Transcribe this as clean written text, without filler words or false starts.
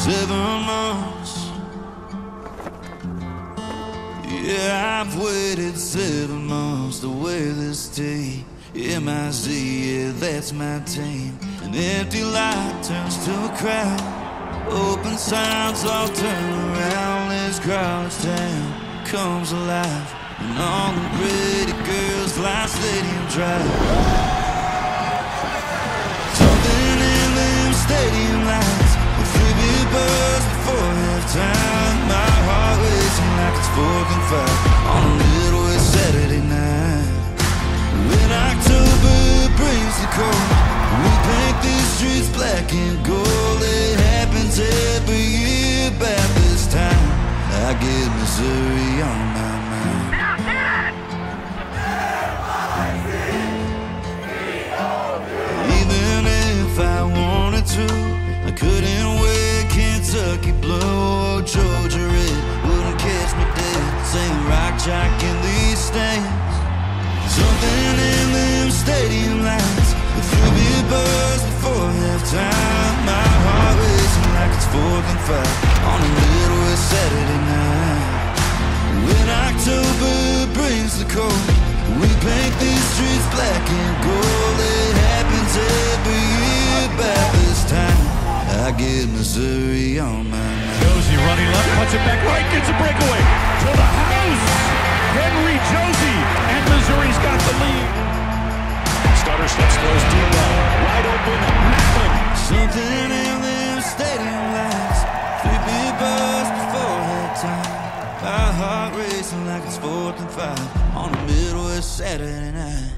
7 months. Yeah, I've waited 7 months to wear this day. MIZ, yeah, that's my team. An empty lot turns to a crowd. Open signs all turn around. This college town comes alive, and all the pretty girls lie stadium drive. Something in them stadium lights, with 3 big bars before halftime. My heart racing like it's 4th and 5 on a Midwest Saturday night. When October brings the cold, we paint these streets black and gold. It happens every year about this time. I get Missouri on my mind. Even if I wanted to, I couldn't wear Kentucky blue or Georgia red. Wouldn't catch me dead saying rock chalk in these stands. Something in them stadium lights, with 3 big bars before halftime. My heart racing like it's 4th and 5 on a Midwest Saturday night. When October brings the cold, we paint these streets black and gold. It happens every year about this time. I get Missouri on my mind. Josie running left, puts it back right, gets a breakaway to the house. Henry Josie, and Missouri's got the lead. Stutter steps, throws deep down, wide open, Macklin. Something in them stadium lights, 3 big bars before halftime. My heart racing like it's 4th and 5 on a Midwest Saturday night.